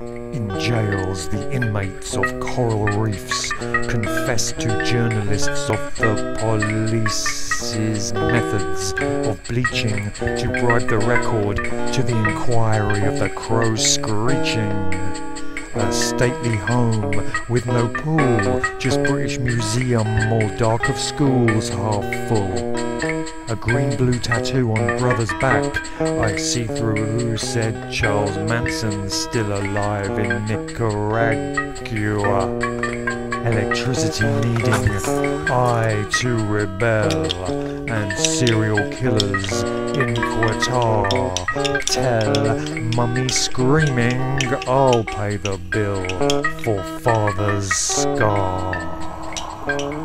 In jails, the inmates of coral reefs confess to journalists of the police's methods of bleaching to bribe the record, to the inquiry of the crow screeching. A stately home with no pool, just British Museum, all dark of schools half full. A green-blue tattoo on brother's back, I see through who said Charles Manson's still alive in Nicaragua. Electricity needing, I to rebel, and serial killers in Qatar. Tell mummy screaming, I'll pay the bill for father's scar.